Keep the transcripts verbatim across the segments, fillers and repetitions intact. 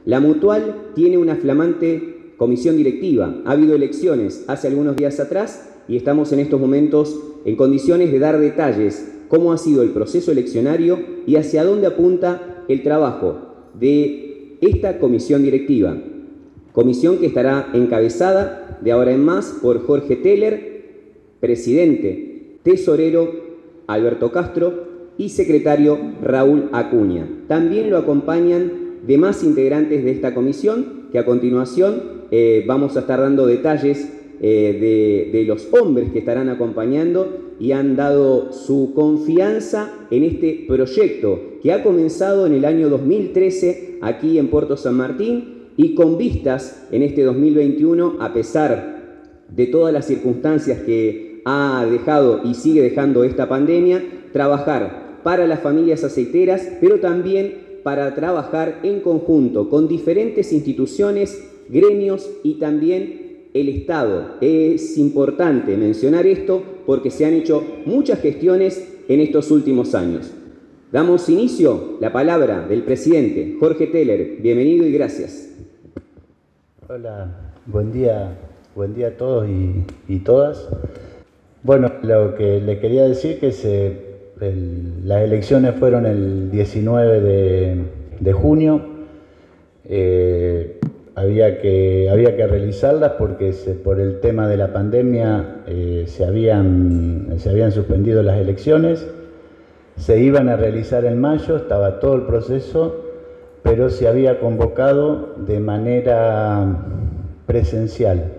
La Mutual tiene una flamante comisión directiva. Ha habido elecciones hace algunos días atrás y estamos en estos momentos en condiciones de dar detalles cómo ha sido el proceso eleccionario y hacia dónde apunta el trabajo de esta comisión directiva. Comisión que estará encabezada de ahora en más por Jorge Teller, presidente, tesorero Alberto Castro y secretario Raúl Acuña. También lo acompañan demás integrantes de esta comisión, que a continuación eh, vamos a estar dando detalles eh, de, de los hombres que estarán acompañando y han dado su confianza en este proyecto que ha comenzado en el año dos mil trece aquí en Puerto San Martín y con vistas en este dos mil veintiuno, a pesar de todas las circunstancias que ha dejado y sigue dejando esta pandemia, trabajar para las familias aceiteras, pero también para trabajar en conjunto con diferentes instituciones, gremios y también el Estado. Es importante mencionar esto porque se han hecho muchas gestiones en estos últimos años. Damos inicio, la palabra del presidente Jorge Teller. Bienvenido y gracias. Hola, buen día, buen día a todos y, y todas. Bueno, lo que le quería decir que se... El, las elecciones fueron el diecinueve de junio, eh, había, que, había que realizarlas porque se, por el tema de la pandemia eh, se, habían, se habían suspendido las elecciones, se iban a realizar en mayo, estaba todo el proceso, pero se había convocado de manera presencial.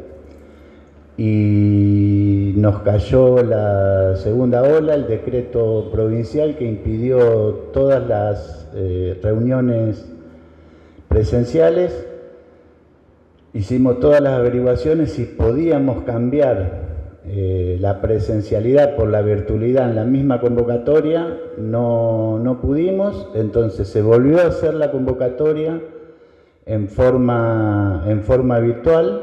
Y nos cayó la segunda ola, el decreto provincial que impidió todas las eh, reuniones presenciales. Hicimos todas las averiguaciones si podíamos cambiar eh, la presencialidad por la virtualidad en la misma convocatoria, no, no pudimos, entonces se volvió a hacer la convocatoria en forma, en forma virtual.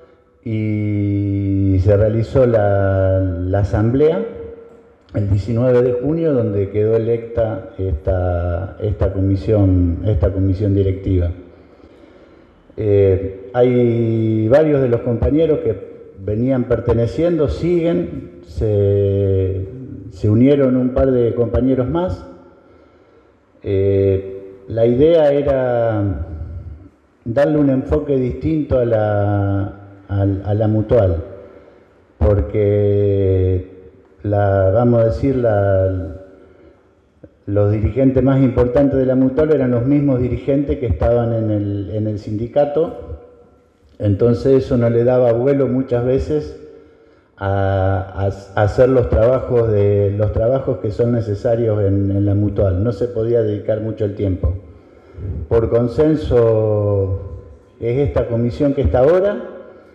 Y se realizó la, la asamblea el diecinueve de junio, donde quedó electa esta, esta, comisión, esta comisión directiva. Eh, hay varios de los compañeros que venían perteneciendo, siguen, se, se unieron un par de compañeros más. Eh, la idea era darle un enfoque distinto a la a la Mutual, porque la, vamos a decir, la, los dirigentes más importantes de la Mutual eran los mismos dirigentes que estaban en el, en el sindicato, entonces eso no le daba vuelo muchas veces a, a, a hacer los trabajos, de, los trabajos que son necesarios en, en la Mutual, no se podía dedicar mucho el tiempo. Por consenso es esta comisión que está ahora,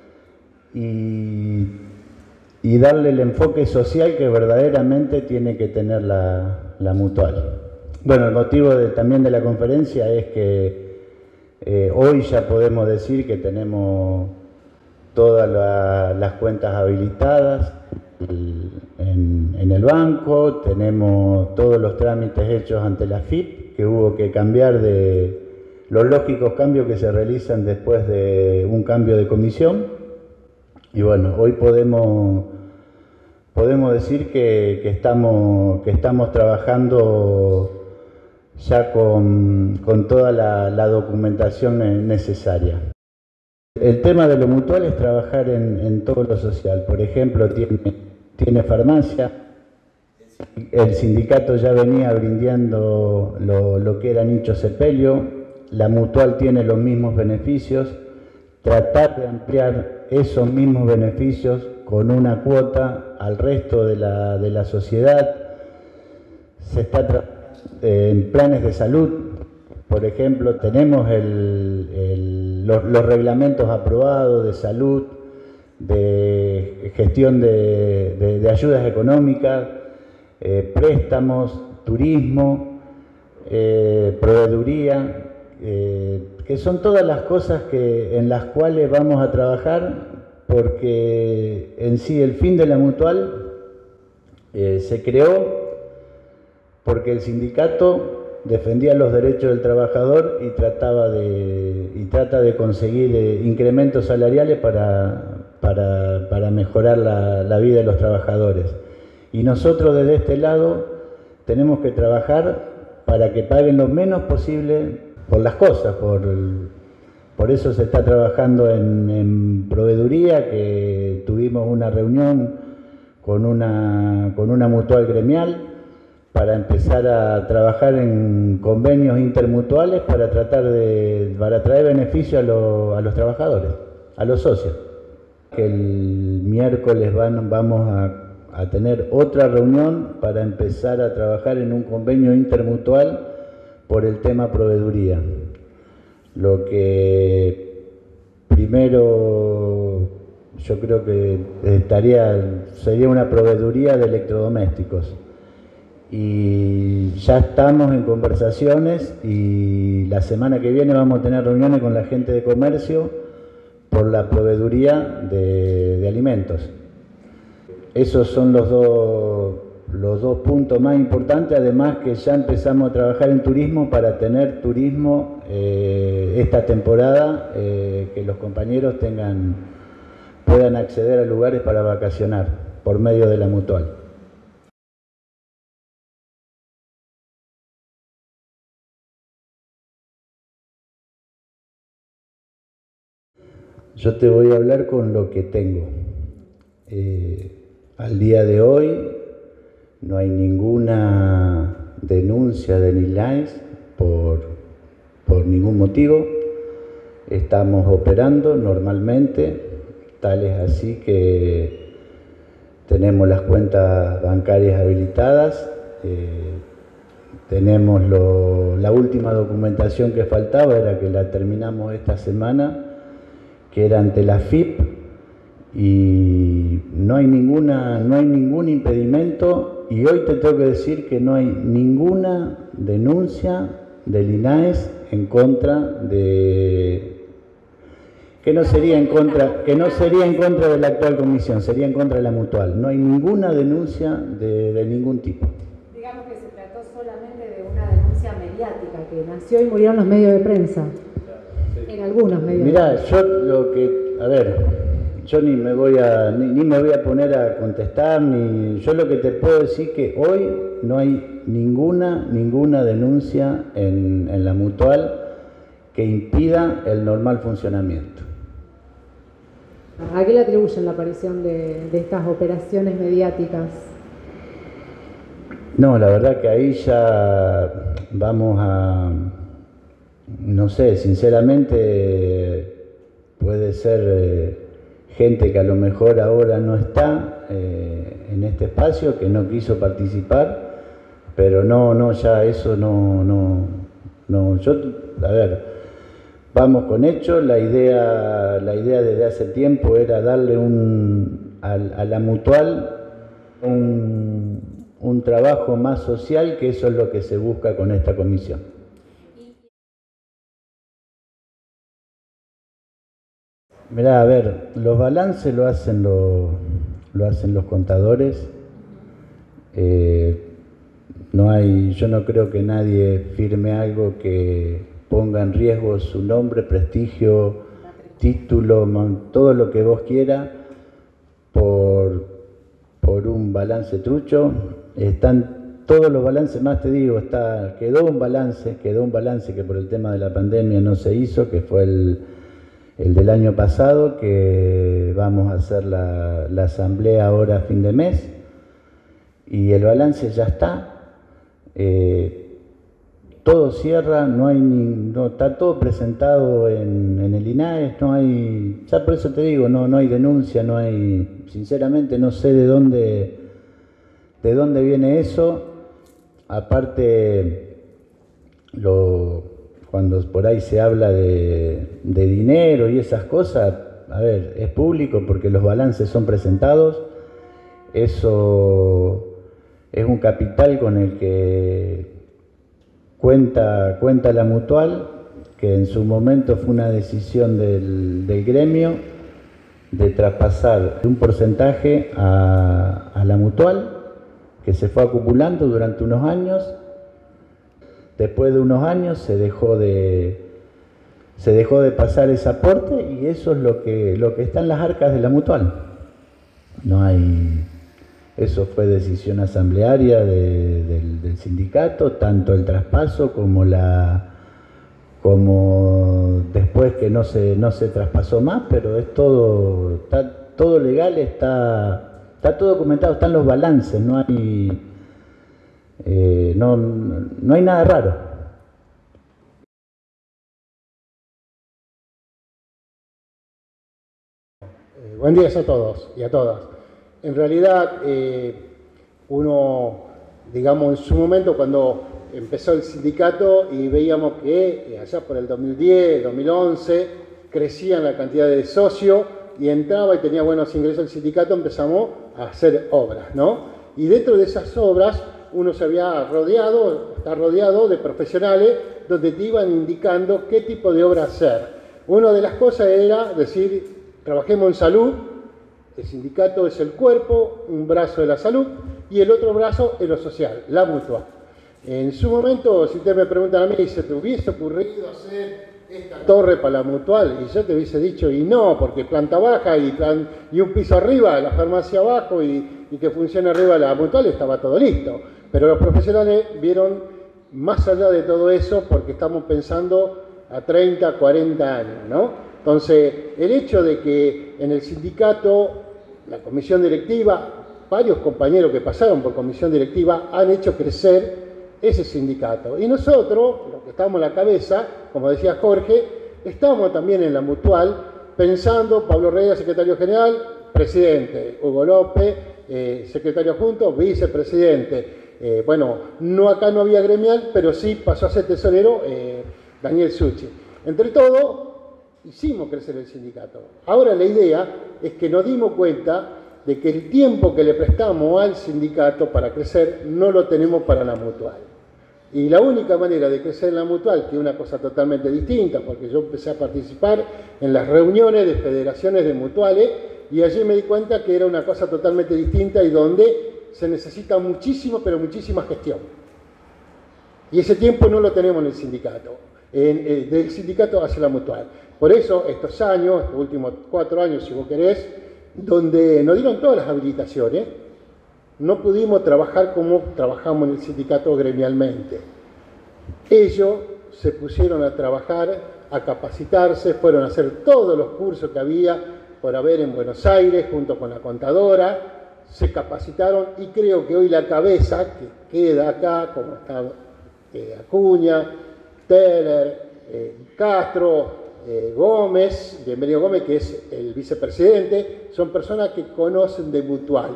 Y, y darle el enfoque social que verdaderamente tiene que tener la, la Mutual. Bueno, el motivo de, también de la conferencia es que eh, hoy ya podemos decir que tenemos todas la, las cuentas habilitadas en, en el banco, tenemos todos los trámites hechos ante la F I P, que hubo que cambiar de los lógicos cambios que se realizan después de un cambio de comisión. Y bueno, hoy podemos, podemos decir que, que, estamos, que estamos trabajando ya con, con toda la, la documentación necesaria. El tema de lo Mutual es trabajar en, en todo lo social. Por ejemplo, tiene, tiene farmacia, el sindicato ya venía brindando lo, lo que era nicho sepelio, la Mutual tiene los mismos beneficios, tratar de ampliar esos mismos beneficios con una cuota al resto de la, de la sociedad. Se está trabajando en planes de salud, por ejemplo, tenemos el, el, los, los reglamentos aprobados de salud, de gestión de, de, de ayudas económicas, eh, préstamos, turismo, eh, proveeduría, eh, que son todas las cosas que, en las cuales vamos a trabajar, porque en sí el fin de la Mutual eh, se creó porque el sindicato defendía los derechos del trabajador y trataba de, y trata de conseguir eh, incrementos salariales para, para, para mejorar la, la vida de los trabajadores. Y nosotros desde este lado tenemos que trabajar para que paguen lo menos posible por las cosas, por, por eso se está trabajando en, en proveeduría, que tuvimos una reunión con una, con una mutual gremial para empezar a trabajar en convenios intermutuales para tratar de para traer beneficio a, lo, a los trabajadores, a los socios. Que el miércoles van, vamos a, a tener otra reunión para empezar a trabajar en un convenio intermutual por el tema proveeduría. Lo que primero yo creo que estaría, sería una proveeduría de electrodomésticos. Y ya estamos en conversaciones y la semana que viene vamos a tener reuniones con la gente de comercio por la proveeduría de, de alimentos. Esos son los dos, los dos puntos más importantes, además que ya empezamos a trabajar en turismo para tener turismo eh, esta temporada, eh, que los compañeros tengan, puedan acceder a lugares para vacacionar por medio de la mutual. Yo te voy a hablar con lo que tengo. Eh, al día de hoy no hay ninguna denuncia del I N A E S por, por ningún motivo. Estamos operando normalmente, tal es así que tenemos las cuentas bancarias habilitadas, eh, tenemos lo, la última documentación que faltaba, era que la terminamos esta semana, que era ante la F I P, y no hay ninguna, no hay ningún impedimento, y hoy te tengo que decir que no hay ninguna denuncia del I N A E S en contra de, que no sería en contra, que no sería en contra de la actual comisión, sería en contra de la mutual. No hay ninguna denuncia de, de ningún tipo. Digamos que se trató solamente de una denuncia mediática que nació y murieron los medios de prensa. En algunos medios. Mirá, yo lo que, a ver, yo ni me voy a, ni, ni me voy a poner a contestar, ni, yo lo que te puedo decir que hoy no hay ninguna, ninguna denuncia en, en la mutual que impida el normal funcionamiento. ¿A qué le atribuyen la aparición de, de estas operaciones mediáticas? No, la verdad que ahí ya vamos a, no sé, sinceramente puede ser eh, gente que a lo mejor ahora no está eh, en este espacio, que no quiso participar, pero no, no, ya eso no, no, no, yo, a ver, vamos con hechos. La idea, la idea desde hace tiempo era darle un, a, a la mutual un, un trabajo más social, que eso es lo que se busca con esta comisión. Mirá, a ver, los balances lo hacen, lo, lo hacen los contadores. Eh, no hay, yo no creo que nadie firme algo que ponga en riesgo su nombre, prestigio, título, todo lo que vos quieras por, por un balance trucho. Están todos los balances, más te digo, está, quedó un balance, quedó un balance que por el tema de la pandemia no se hizo, que fue el, el del año pasado, que vamos a hacer la, la asamblea ahora a fin de mes, y el balance ya está. Eh, todo cierra, no hay ni, no, está todo presentado en, en el I N A E S, no hay, ya por eso te digo, no, no hay denuncia, no hay, sinceramente no sé de dónde, de dónde viene eso. Aparte, lo, cuando por ahí se habla de, de dinero y esas cosas, a ver, es público porque los balances son presentados, eso es un capital con el que Cuenta, cuenta la mutual, que en su momento fue una decisión del, del gremio de traspasar un porcentaje a, a la mutual, que se fue acumulando durante unos años. Después de unos años se dejó de, se dejó de pasar ese aporte y eso es lo que, lo que está en las arcas de la Mutual. No hay... Eso fue decisión asamblearia de, del, del sindicato, tanto el traspaso como la como después que no se no se traspasó más, pero es todo está todo legal, está está todo documentado, están los balances, no hay eh, no no hay nada raro. Eh, buen día a todos y a todas. En realidad, eh, uno, digamos, en su momento cuando empezó el sindicato y veíamos que eh, allá por el dos mil diez, dos mil once, crecían la cantidad de socios y entraba y tenía buenos ingresos el sindicato, empezamos a hacer obras, ¿no? Y dentro de esas obras uno se había rodeado, está rodeado de profesionales donde te iban indicando qué tipo de obra hacer. Una de las cosas era decir, trabajemos en salud. El sindicato es el cuerpo, un brazo de la salud y el otro brazo es lo social, la Mutual. En su momento, si ustedes me preguntan a mí, ¿se te hubiese ocurrido hacer esta torre para la Mutual? Y yo te hubiese dicho, y no, porque planta baja y, plan, y un piso arriba, la farmacia abajo y, y que funcione arriba la Mutual, estaba todo listo. Pero los profesionales vieron más allá de todo eso porque estamos pensando a treinta, cuarenta años, ¿no? Entonces, el hecho de que en el sindicato, la comisión directiva, varios compañeros que pasaron por comisión directiva han hecho crecer ese sindicato. Y nosotros, los que estamos en la cabeza, como decía Jorge, estamos también en la Mutual pensando, Pablo Herrera, secretario general, presidente, Hugo López, eh, secretario adjunto, vicepresidente. Eh, bueno, no acá no había gremial, pero sí pasó a ser tesorero eh, Daniel Suchi. Entre todo, hicimos crecer el sindicato. Ahora la idea es que nos dimos cuenta de que el tiempo que le prestamos al sindicato para crecer no lo tenemos para la Mutual. Y la única manera de crecer en la Mutual, que es una cosa totalmente distinta, porque yo empecé a participar en las reuniones de federaciones de mutuales y allí me di cuenta que era una cosa totalmente distinta y donde se necesita muchísimo, pero muchísima gestión. Y ese tiempo no lo tenemos en el sindicato, en, eh, del sindicato hacia la Mutual. Por eso, estos años, estos últimos cuatro años, si vos querés, donde nos dieron todas las habilitaciones, no pudimos trabajar como trabajamos en el sindicato gremialmente. Ellos se pusieron a trabajar, a capacitarse, fueron a hacer todos los cursos que había por haber en Buenos Aires, junto con la contadora, se capacitaron y creo que hoy la cabeza que queda acá, como está eh, Acuña, Teller, eh, Castro, Eh, Gómez, bienvenido Gómez, que es el vicepresidente, son personas que conocen de Mutual,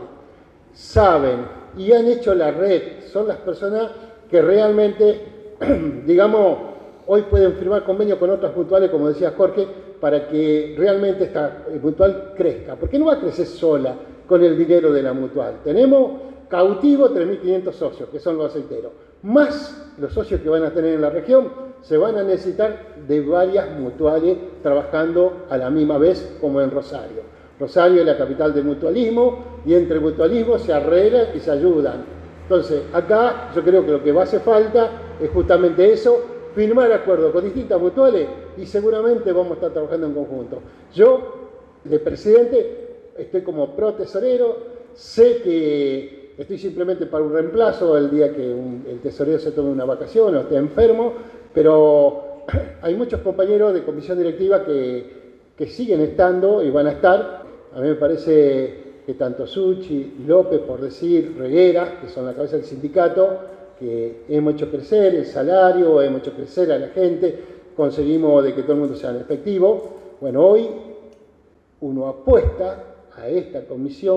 saben y han hecho la red, son las personas que realmente, digamos, hoy pueden firmar convenios con otras mutuales, como decía Jorge, para que realmente esta Mutual crezca, porque no va a crecer sola con el dinero de la Mutual. Tenemos cautivo tres mil quinientos socios, que son los aceiteros, más los socios que van a tener en la región, se van a necesitar de varias mutuales trabajando a la misma vez como en Rosario. Rosario es la capital del mutualismo y entre mutualismo se arreglan y se ayudan. Entonces, acá yo creo que lo que va a hacer falta es justamente eso, firmar acuerdos con distintas mutuales y seguramente vamos a estar trabajando en conjunto. Yo, de presidente, estoy como pro tesorero, sé que estoy simplemente para un reemplazo el día que un, el tesorero se tome una vacación o esté enfermo, pero hay muchos compañeros de comisión directiva que, que siguen estando y van a estar. A mí me parece que tanto Suchi, López, por decir, Reguera, que son la cabeza del sindicato, que hemos hecho crecer el salario, hemos hecho crecer a la gente, conseguimos de que todo el mundo sea efectivo. Bueno, hoy uno apuesta a esta comisión,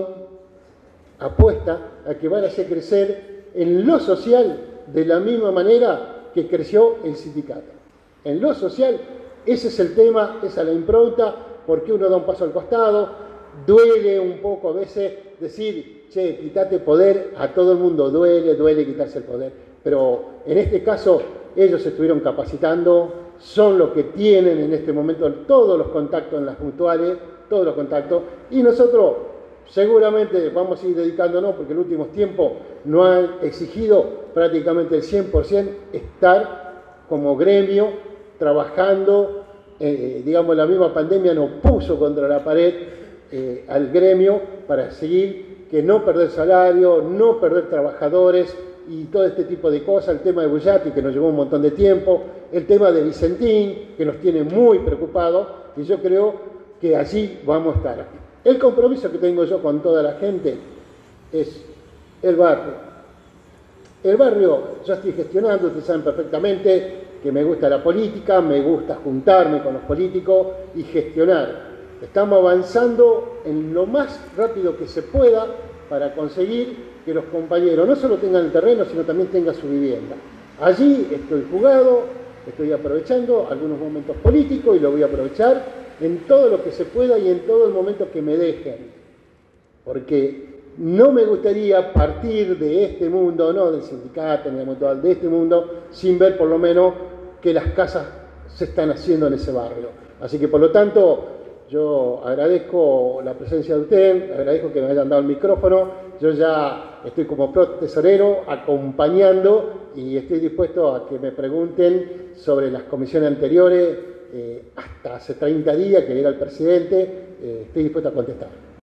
apuesta a que van a hacer crecer en lo social de la misma manera que creció el sindicato. En lo social, ese es el tema, esa es la impronta, porque uno da un paso al costado, duele un poco a veces decir, che, quítate poder, a todo el mundo duele, duele quitarse el poder, pero en este caso ellos se estuvieron capacitando, son los que tienen en este momento todos los contactos en las mutuales, todos los contactos, y nosotros seguramente vamos a ir dedicándonos, porque en los últimos tiempos no han exigido prácticamente el cien por ciento estar como gremio, trabajando eh, digamos, la misma pandemia nos puso contra la pared eh, al gremio para seguir, que no perder salario, no perder trabajadores y todo este tipo de cosas, el tema de Bullati que nos llevó un montón de tiempo, el tema de Vicentín que nos tiene muy preocupados y yo creo que allí vamos a estar. El compromiso que tengo yo con toda la gente es el barrio. El barrio, yo estoy gestionando, ustedes saben perfectamente que me gusta la política, me gusta juntarme con los políticos y gestionar. Estamos avanzando en lo más rápido que se pueda para conseguir que los compañeros no solo tengan el terreno, sino también tengan su vivienda. Allí estoy jugado, estoy aprovechando algunos momentos políticos y lo voy a aprovechar en todo lo que se pueda y en todo el momento que me dejen. Porque no me gustaría partir de este mundo, no del sindicato ni del mutual, de este mundo, sin ver por lo menos que las casas se están haciendo en ese barrio. Así que por lo tanto, yo agradezco la presencia de usted, agradezco que me hayan dado el micrófono, yo ya estoy como pro tesorero acompañando y estoy dispuesto a que me pregunten sobre las comisiones anteriores, eh, hasta hace treinta días que era el presidente, eh, estoy dispuesto a contestar.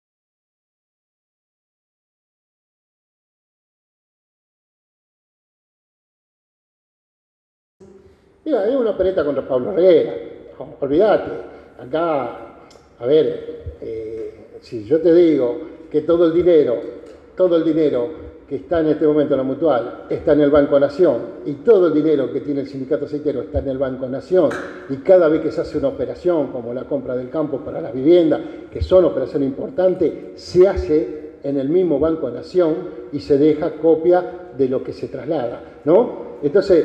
Mira, es una opereta contra Pablo Reguera, no, olvídate, acá... A ver, eh, si yo te digo que todo el dinero, todo el dinero que está en este momento en la Mutual está en el Banco Nación y todo el dinero que tiene el sindicato aceitero está en el Banco Nación y cada vez que se hace una operación como la compra del campo para la vivienda, que son operaciones importantes, se hace en el mismo Banco Nación y se deja copia de lo que se traslada, ¿no? Entonces,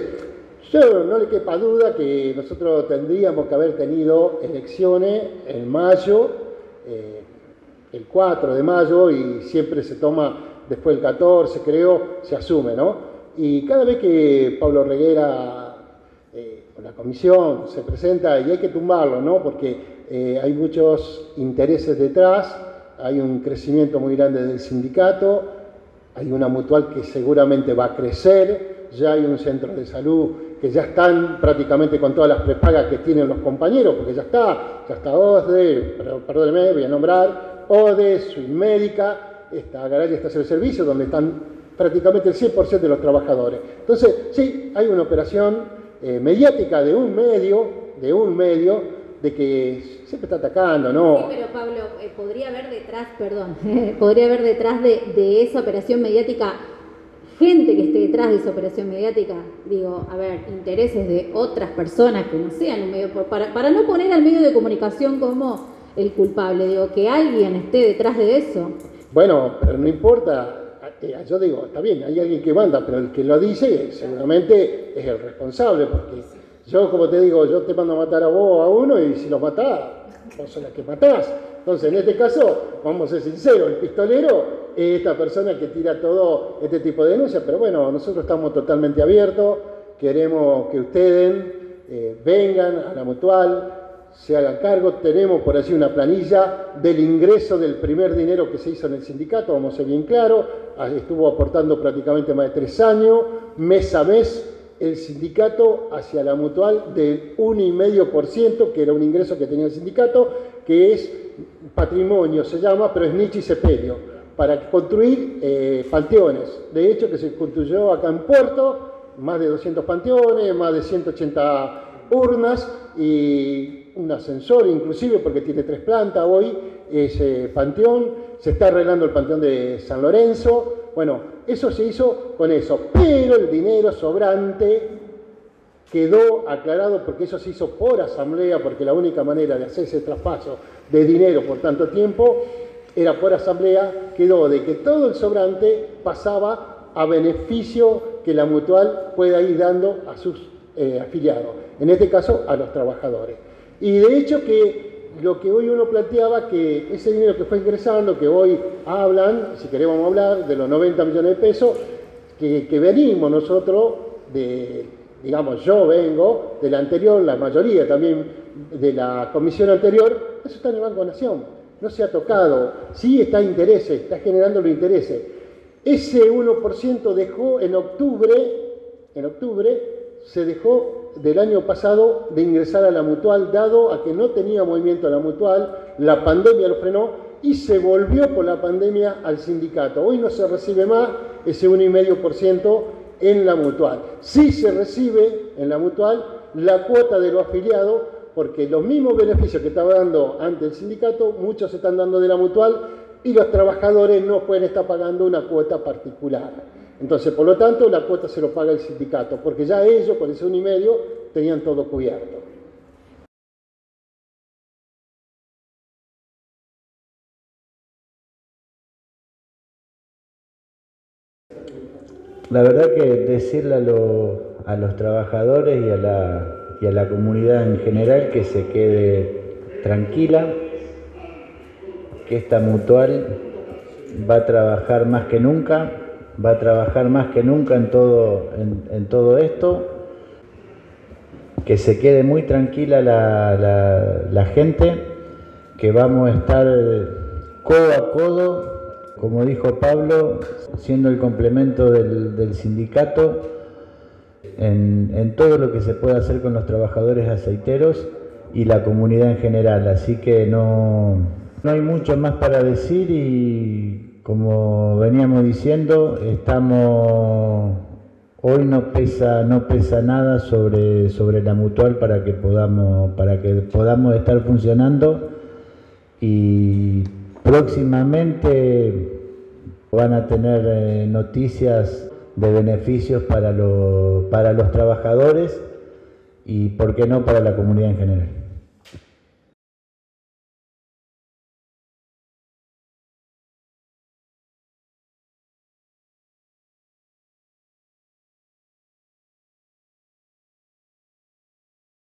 yo no le quepa duda que nosotros tendríamos que haber tenido elecciones en mayo, eh, el cuatro de mayo, y siempre se toma después el catorce, creo, se asume, ¿no? Y cada vez que Pablo Reguera, eh, con la comisión, se presenta, y hay que tumbarlo, ¿no? Porque eh, hay muchos intereses detrás, hay un crecimiento muy grande del sindicato, hay una mutual que seguramente va a crecer, ya hay un centro de salud que ya están prácticamente con todas las prepagas que tienen los compañeros, porque ya está, ya está OSDE, perdónenme, voy a nombrar, ODE, Suinmédica, está Garaya Estación de Servicio, donde están prácticamente el cien por ciento de los trabajadores. Entonces, sí, hay una operación eh, mediática de un medio, de un medio, de que siempre está atacando, ¿no? Sí, pero Pablo, eh, podría haber detrás, perdón, podría haber detrás de, de esa operación mediática gente que esté detrás de esa operación mediática, digo, a ver, intereses de otras personas que no sean un medio, para, para no poner al medio de comunicación como el culpable, digo, que alguien esté detrás de eso. Bueno, pero no importa, yo digo, está bien, hay alguien que manda, pero el que lo dice seguramente es el responsable, porque yo, como te digo, yo te mando a matar a vos o a uno y si los matás, vos sos la que matás. Entonces, en este caso, vamos a ser sinceros, el pistolero es esta persona que tira todo este tipo de denuncias, pero bueno, nosotros estamos totalmente abiertos, queremos que ustedes eh, vengan a la Mutual, se hagan cargo, tenemos por allí una planilla del ingreso del primer dinero que se hizo en el sindicato, vamos a ser bien claros, estuvo aportando prácticamente más de tres años, mes a mes, el sindicato hacia la Mutual del uno coma cinco por ciento, que era un ingreso que tenía el sindicato, que es patrimonio, se llama, pero es nicho y sepelio, para construir eh, panteones. De hecho, que se construyó acá en Puerto, más de doscientos panteones, más de ciento ochenta urnas y un ascensor inclusive, porque tiene tres plantas hoy, ese panteón. Se está arreglando el panteón de San Lorenzo. Bueno, eso se hizo con eso, pero el dinero sobrante quedó aclarado porque eso se hizo por asamblea, porque la única manera de hacer ese traspaso de dinero por tanto tiempo era por asamblea, quedó de que todo el sobrante pasaba a beneficio que la Mutual pueda ir dando a sus eh, afiliados, en este caso a los trabajadores. Y de hecho que lo que hoy uno planteaba, que ese dinero que fue ingresando, que hoy hablan, si queremos hablar, de los noventa millones de pesos, que, que venimos nosotros, de, digamos, yo vengo de la anterior, la mayoría también de la comisión anterior, eso está en el Banco Nación, no se ha tocado, sí está intereses, está generando los intereses. Ese uno por ciento dejó en octubre, en octubre, se dejó del año pasado de ingresar a la mutual, dado a que no tenía movimiento a la mutual, la pandemia lo frenó y se volvió por la pandemia al sindicato. Hoy no se recibe más ese uno coma cinco por ciento en la mutual. Sí se recibe en la mutual la cuota de los afiliados, porque los mismos beneficios que estaba dando antes el sindicato, muchos se están dando de la mutual y los trabajadores no pueden estar pagando una cuota particular. Entonces, por lo tanto, la cuota se lo paga el sindicato, porque ya ellos, con ese uno y medio, tenían todo cubierto. La verdad que decirle a, lo, a los trabajadores y a, la, y a la comunidad en general que se quede tranquila, que esta mutual va a trabajar más que nunca, va a trabajar más que nunca en todo, en, en todo esto, que se quede muy tranquila la, la, la gente, que vamos a estar codo a codo, como dijo Pablo, siendo el complemento del, del sindicato en, en todo lo que se pueda hacer con los trabajadores aceiteros y la comunidad en general. Así que no, no hay mucho más para decir y, como veníamos diciendo, estamos hoy no pesa no pesa nada sobre, sobre la mutual para que podamos para que podamos estar funcionando, y próximamente van a tener eh, noticias de beneficios para, lo, para los trabajadores y, por qué no, para la comunidad en general.